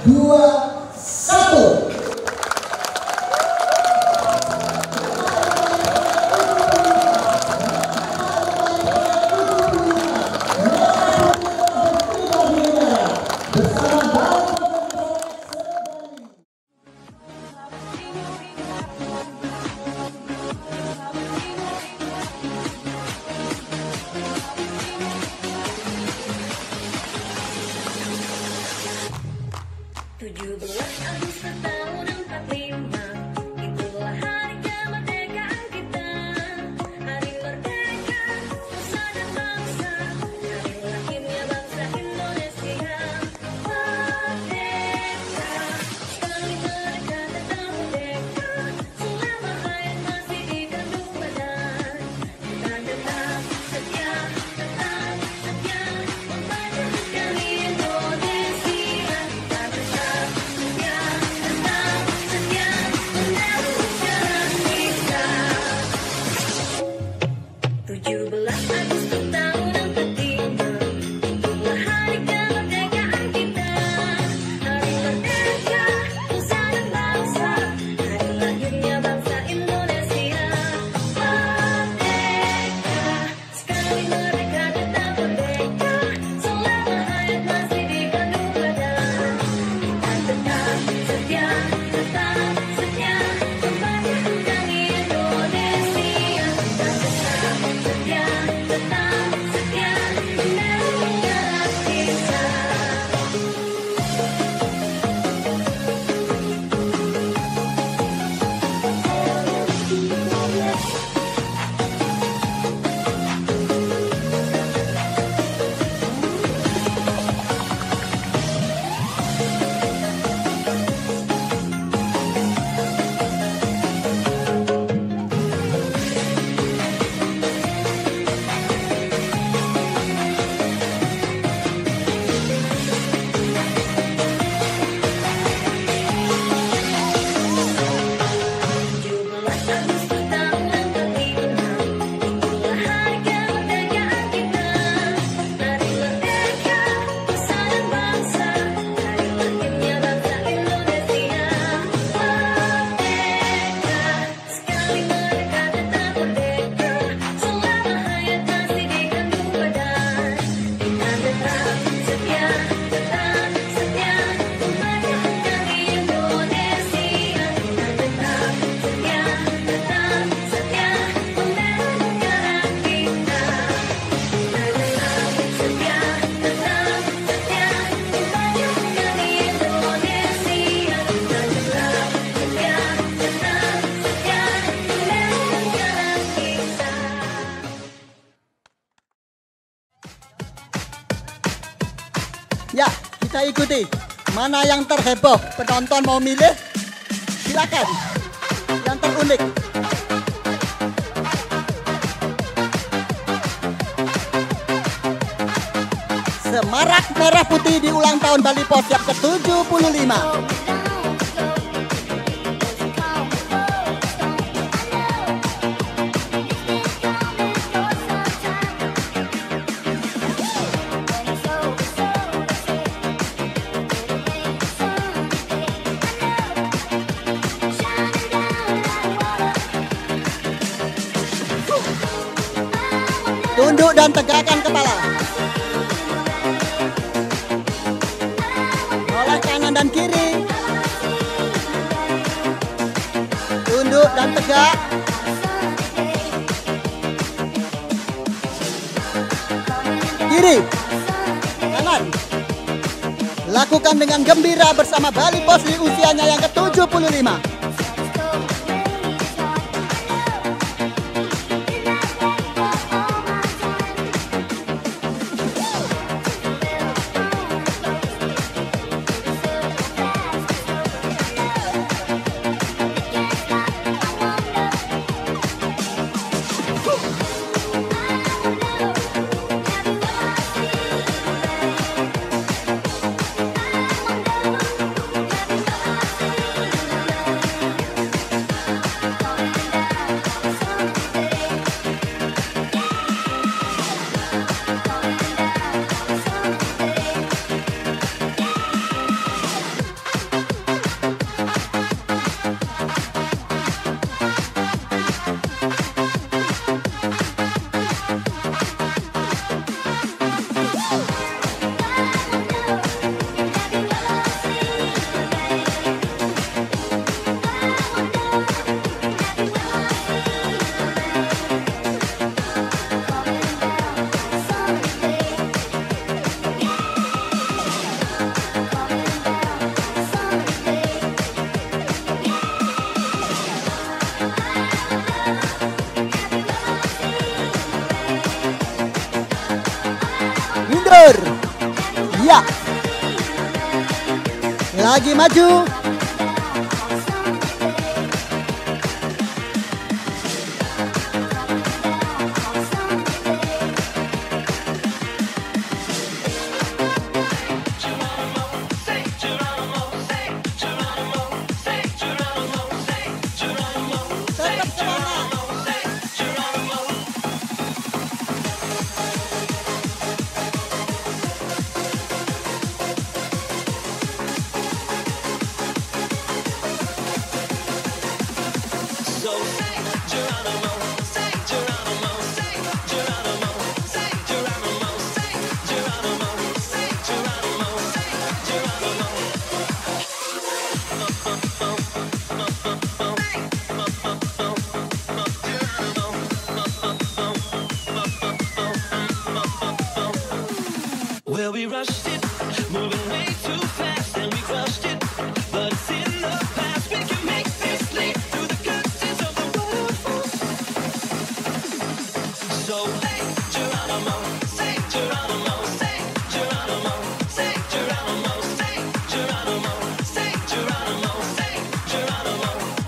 2, 1. Ya, kita ikuti. Mana yang terheboh? Penonton mau milih? Silakan. Yang terunik. Semarak merah putih di ulang tahun Bali Pos yang ke-75. Tunduk dan tegakkan kepala. Oleh kanan dan kiri. Tunduk dan tegak. Kiri. Kanan. Lakukan dengan gembira bersama Bali Pos di usianya yang ke-75. Lagi maju. Tetap semangat. Well, we rushed it, moving way too fast, and we crushed it. But it's in the past. We can make this leap through the curtains of the waterfall. So, hey, Geronimo, say Geronimo, say Geronimo, say Geronimo, say Geronimo, say Geronimo, say Geronimo.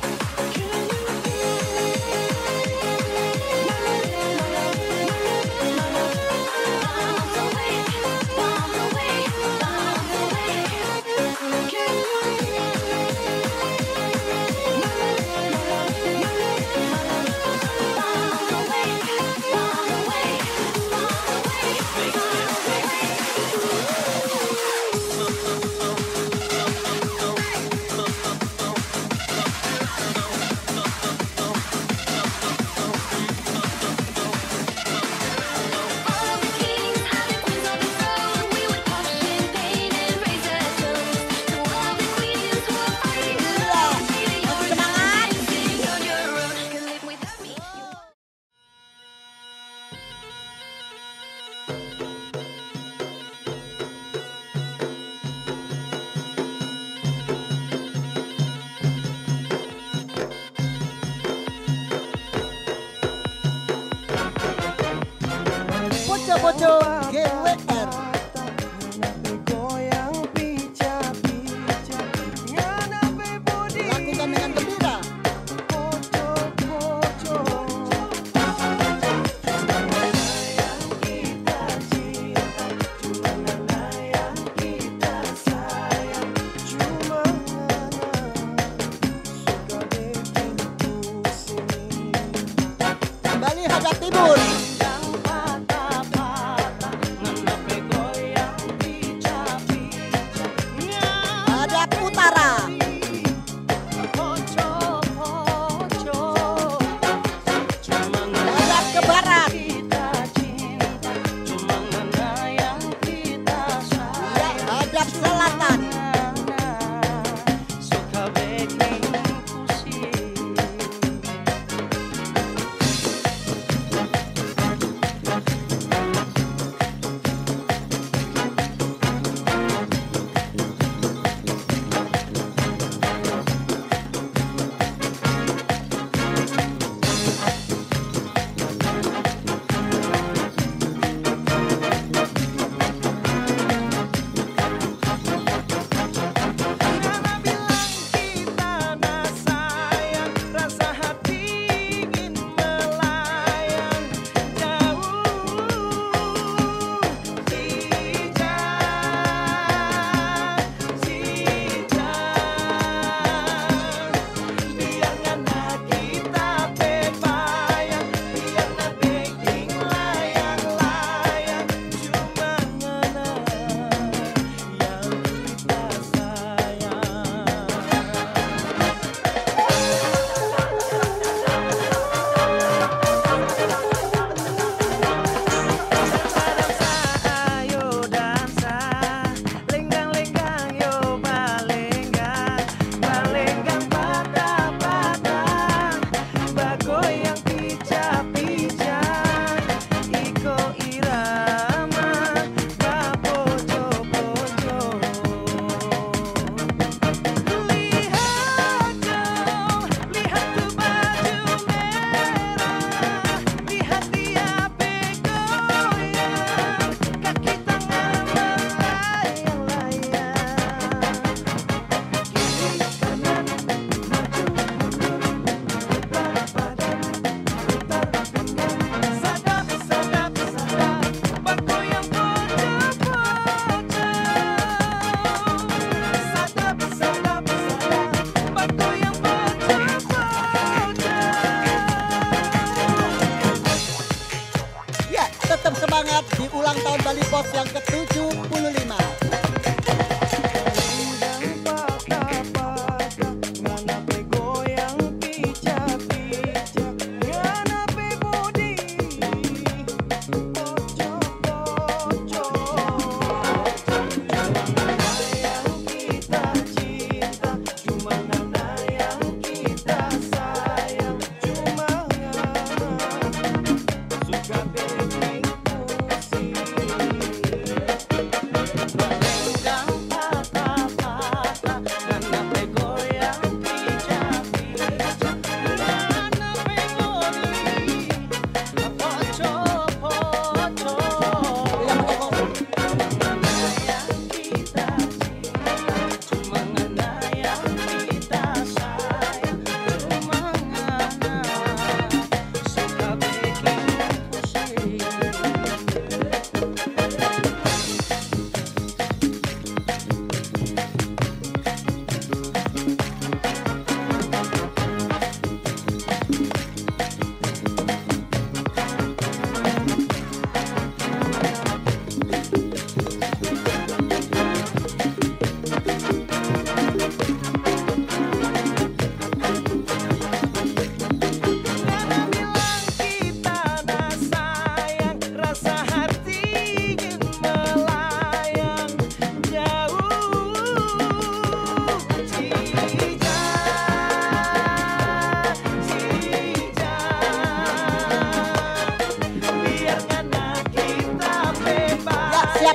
Poco GWR. Lakukan dengan gembira. Kembali hadap timur. Hadap utara. Hadap ke barat. Ya, hadap selatan.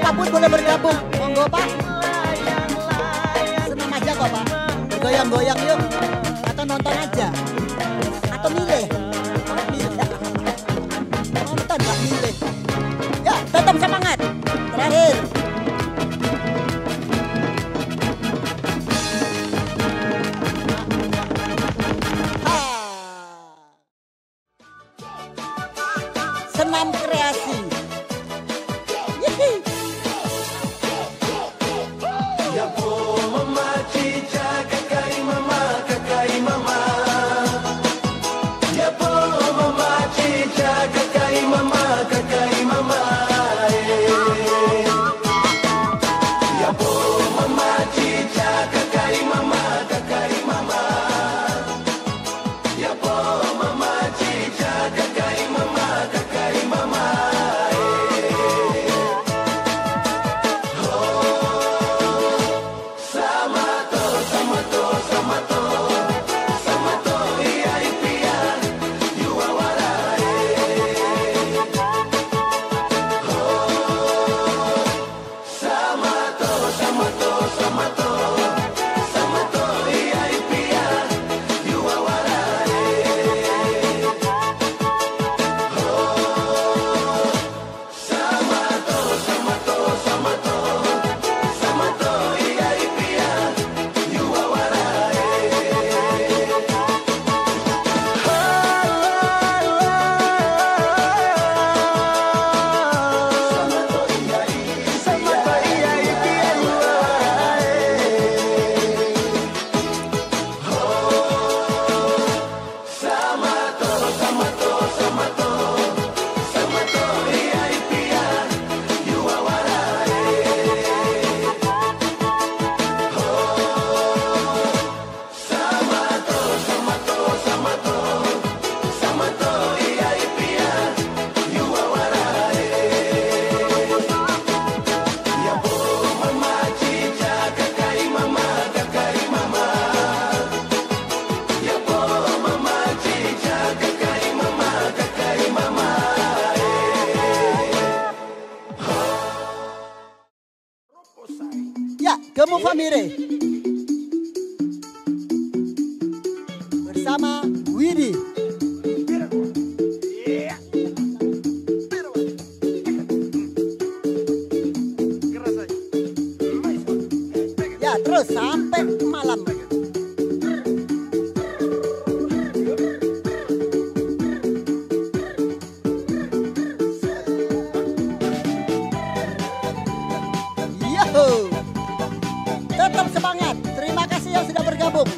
gabut boleh bergabung. Monggo Pak. Senang aja kok Pak. Bergoyang-goyang yuk. Atau nonton aja. Atau milih. Milih. Nonton Pak, milih. Ya, tetap semangat. Terakhir. Senam kreasi. Yihi. Ya po mama cica kakai mama. Ya po mama cica kakai mama. Ya po mama cica kakai mama. Ya po mama cica kakai mama. Ya, Gemu Famire. Bersama Widi. Ya, terus sampai malam. Yahoo! Tetap semangat. Terima kasih yang sudah bergabung.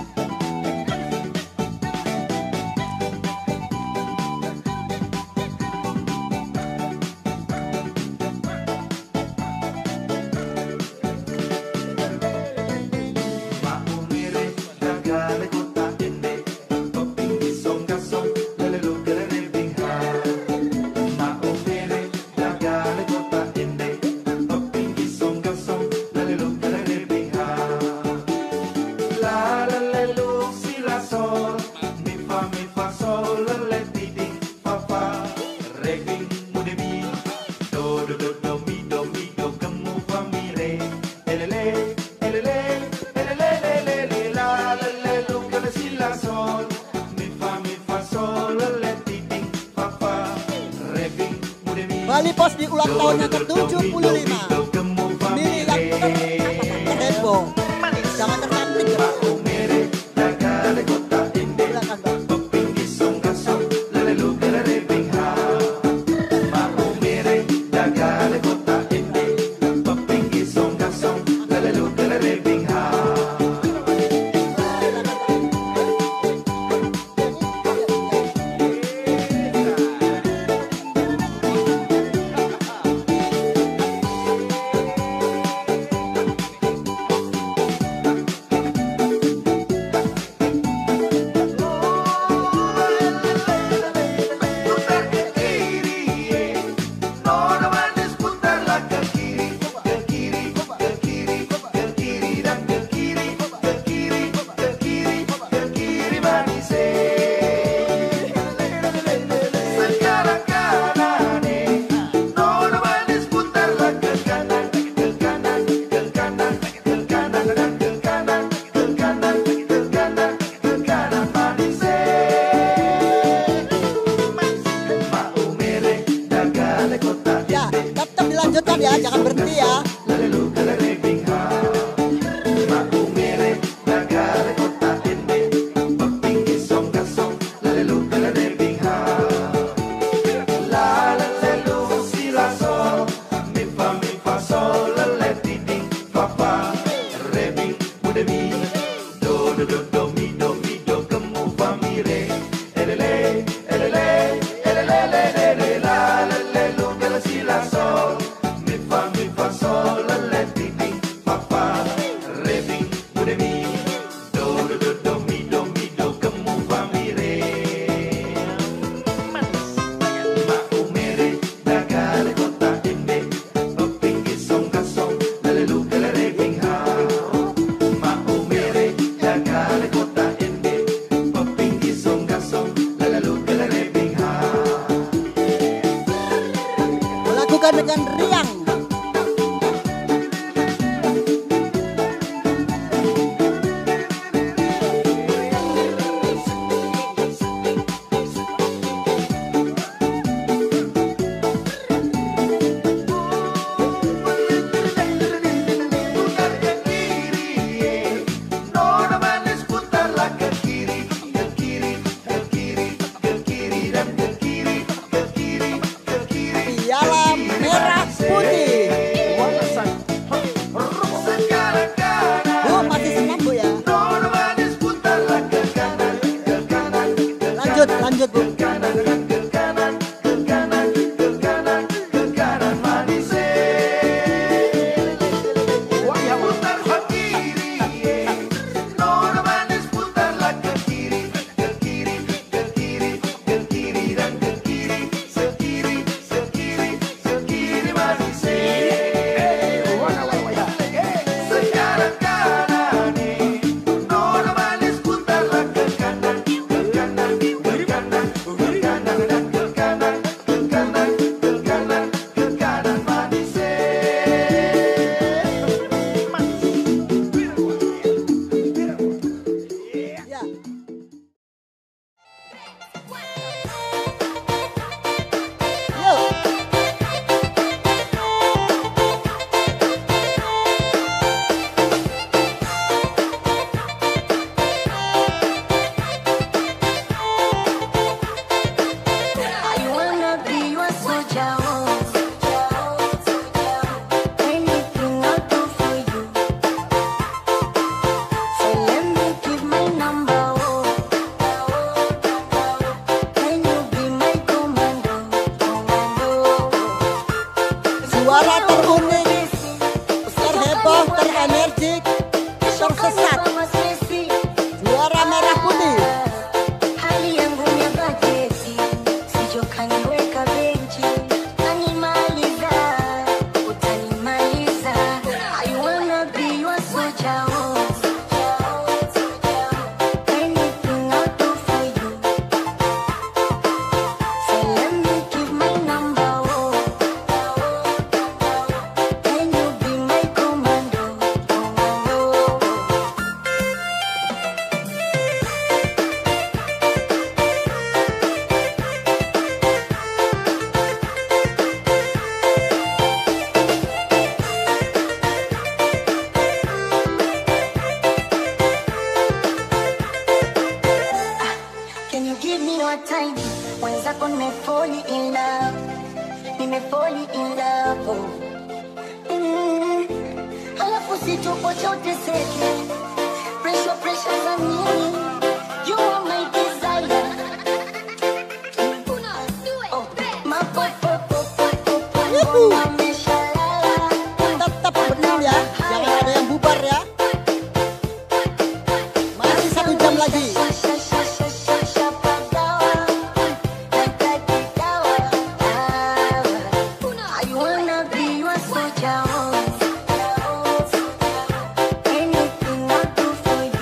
Bali Pos di ulang tahunnya ke-75. Milih yang terheboh. Jangan tercantik ya Pak. Silakan Pak. energik, tersesat, juara merah putih. Hali yangu ya bajeti, sijokaniweka benchi, utanimaliza, utanimaliza. I wanna be your soldier, anything I'll do for you. So let me give my number, can you be my commando? Can you give me your time? Mwenzako nimefall in love, nimefall in love. Halafu situpo chote seke, pressure za nini? You are my desire. Yuhu. Mameshalala. Tetap benar ya, jangan ada yang bubar ya. Masih 1 jam lagi. I wanna be your soldier. Anything I'll do for you.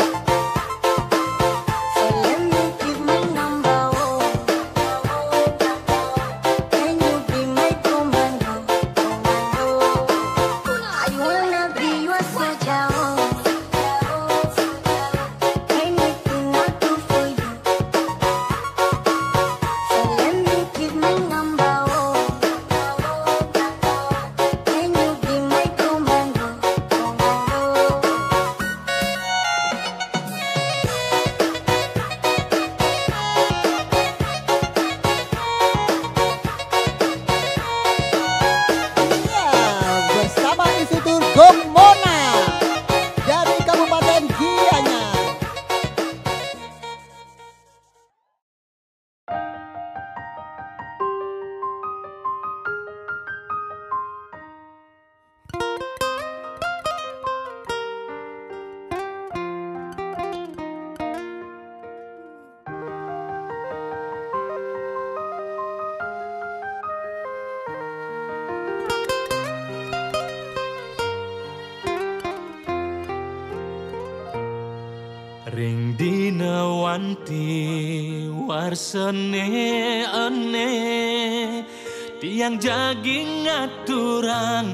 So let me give my number. Can you be my commando? I wanna be your soldier. Anything I'll do for you. So let me give my number. Can you be my commando? Ya, bersama instruktur Gong Mona dari Kabupaten Gianyar. Ring dina wanti warsene ene tiang jaging ngaturang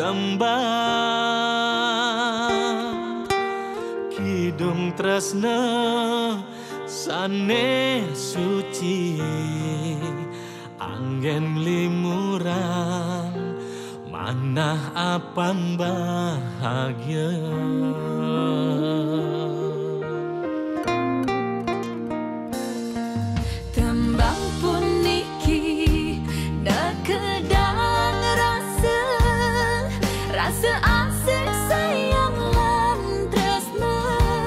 tembang kidung tresna sane suci angin limuran manah apang bahagia. Tembang puniki dekedang rasa asik sayang lan tresna.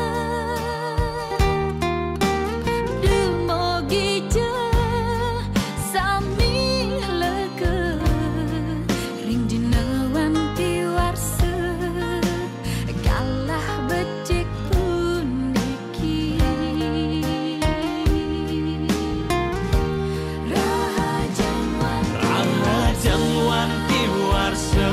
Dumogi je sami leke ring dina wanti warsa galah becik puniki. Rahajang wanti warsa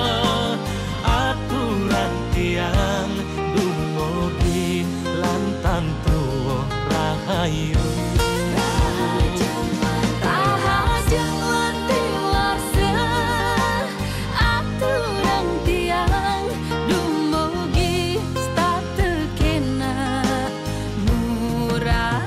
aturan tiang dumugi lantan tuwa rahayu. Rahajang wanti warsa aturan tiang dumugi statekena murah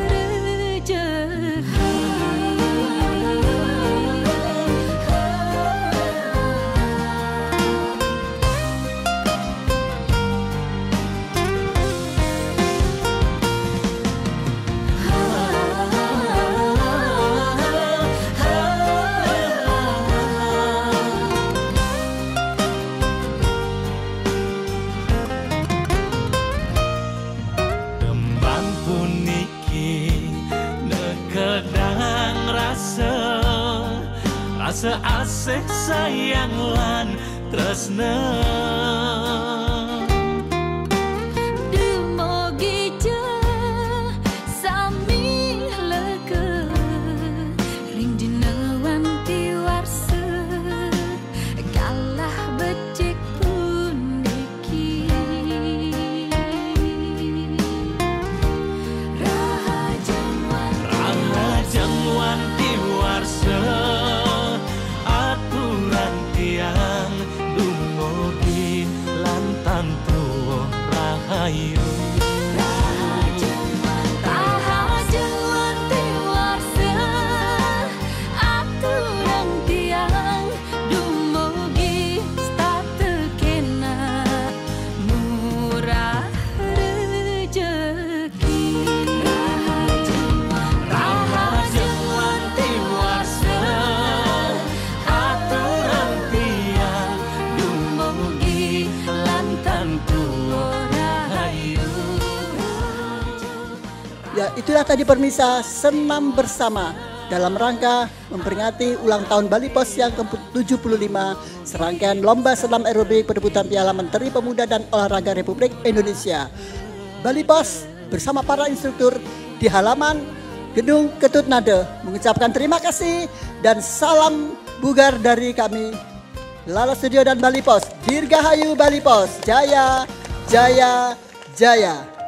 Tembang puniki nekedang rasa asik sayang lan tresna. rahayu. Rahajuan tiwarsa aturan tiang dumugi statekena murah rezeki. Rahajuan tiwarsa aturan tiang dumugi lantan tuwa rahayu. Ya, itulah tadi permisa senam bersama dalam rangka memperingati ulang tahun Bali Pos yang ke-75, serangkaian lomba senam aerobik perebutan Piala Menteri Pemuda dan Olahraga Republik Indonesia. Bali Pos bersama para instruktur di halaman Gedung Ketut Nade mengucapkan terima kasih dan salam bugar dari kami Lala Studio dan Bali Pos. Dirgahayu Bali Pos, jaya, jaya, jaya.